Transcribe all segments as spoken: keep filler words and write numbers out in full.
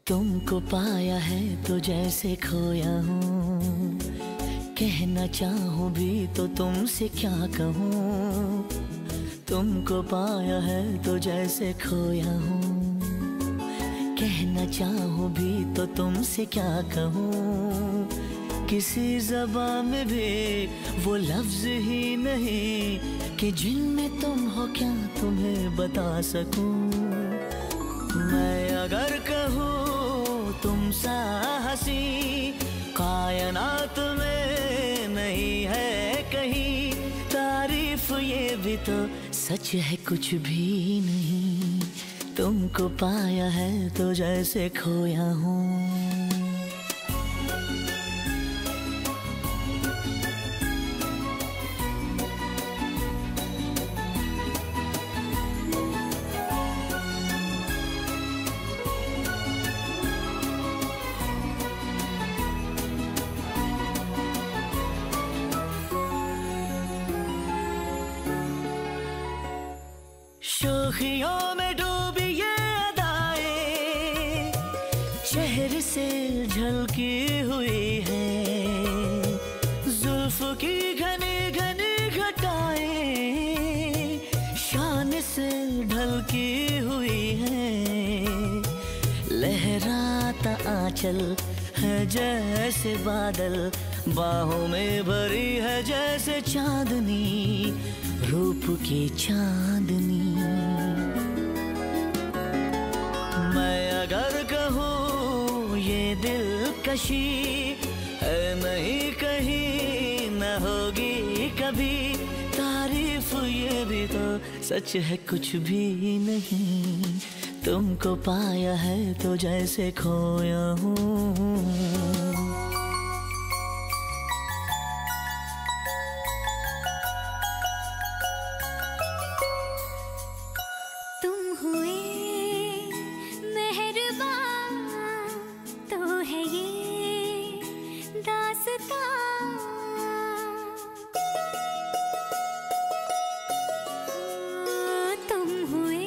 तुमको पाया है तो जैसे खोया हूँ, कहना चाहूँ भी तो तुमसे क्या कहूँ। तुमको पाया है तो जैसे खोया हूँ, कहना चाहूँ भी तो तुमसे क्या कहूँ। किसी ज़बान में भी वो लफ्ज़ ही नहीं कि जिनमें तुम हो क्या तुम्हें बता सकूँ। मैं अगर कहूँ तुम सा हंसी कायनात में नहीं है कहीं, तारीफ ये भी तो सच है कुछ भी नहीं। तुमको पाया है तो जैसे खोया हूँ। शोखियों में डूबी ये अदाएं चेहरे से झलकी हुई है, जुल्फ की घनी घनी घटाएं शान से ढलकी हुई है। लहराता आंचल है जैसे बादल, बाहों में भरी है जैसे चांदनी, रूप की चांदनी। मैं अगर कहूँ ये दिलकशी है नहीं कहीं न होगी कभी, तारीफ ये भी तो सच है कुछ भी नहीं। तुमको पाया है तो जैसे खोया हूँ। तुम हुए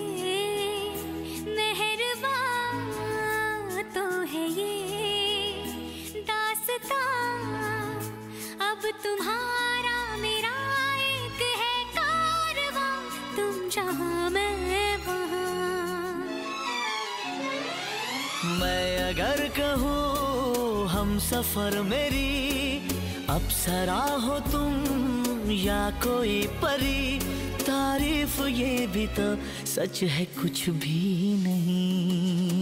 मेहरबान तो है ये दास्तां, अब तुम्हारा मेरा एक है कारवां, तुम जहां मैं वहां। मैं अगर कहूँ हम सफर मेरी अप्सरा हो तुम या कोई परी, तारीफ ये भी तो सच है कुछ भी नहीं।